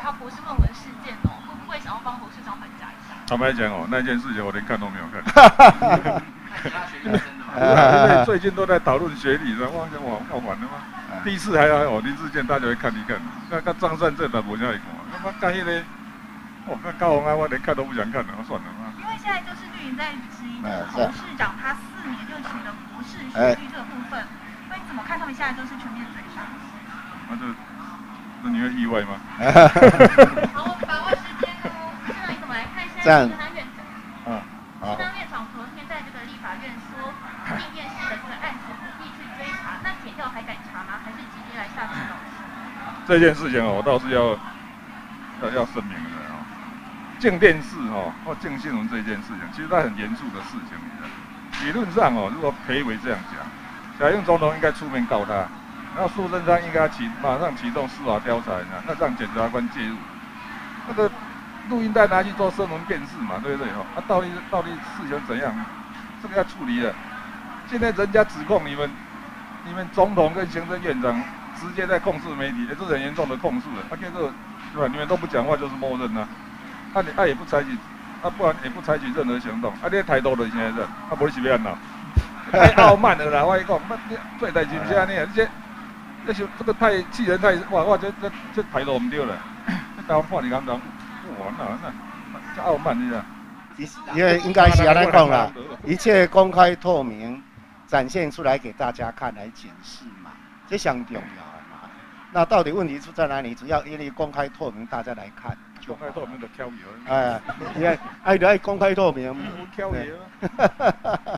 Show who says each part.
Speaker 1: 他博士论文事件哦，会不会想要帮侯市长反夹一下？
Speaker 2: 坦白讲哦，那件事情我连看都没有看。因为最近都在讨论学理的，我想我完了吗？第一次还好，林志健大家会看一看，那张善政的我现在看，他妈干迄个，我看高虹安我连看都不想看了，算了嘛。
Speaker 1: 因为现在就是绿营在质疑侯市长他4年就取得博士学历这个部分，所以你怎么看他们现在都是全面追杀？
Speaker 2: 那你会意外吗？
Speaker 1: 好，我把握时间哦。那你怎么来看现在西南院长？西南院长昨天在这个立法院说，地面式的这个案子不必去追查，那检调还敢查吗？还是直接来下指导？
Speaker 2: 这件事情哦，我倒是要声明的哦。静电视哦或静新闻这件事情，其实它很严肃的事情。理论上哦，如果裴伟这样讲，小英总统应该出面告他。然后苏贞昌应该马上启动司法调查，那让检察官介入。那个录音带拿去做声纹辨识嘛，对不对？哦，到底事情怎样？这个要处理了。现在人家指控你们总统跟行政院长直接在控制媒体，这是很严重的控诉了。这个对吧？你们都不讲话就是默认啊。也不采取，不然也不采取任何行动。你态度就是现在这，不是要安哪？太傲慢了啦！我跟你讲，做代志不是安尼啊，这个太气人太哇！这态度唔对了。台湾看你敢当，哇那傲慢你啊！
Speaker 3: 因为应该是安尼讲啦，一切公开透明，展现出来给大家看来检视嘛，这相重要嘛。那到底问题出在哪里？只要因为公开透明，大家来看。
Speaker 2: 公开透明就挑油。
Speaker 3: 因为爱公开透明，
Speaker 2: 挑油。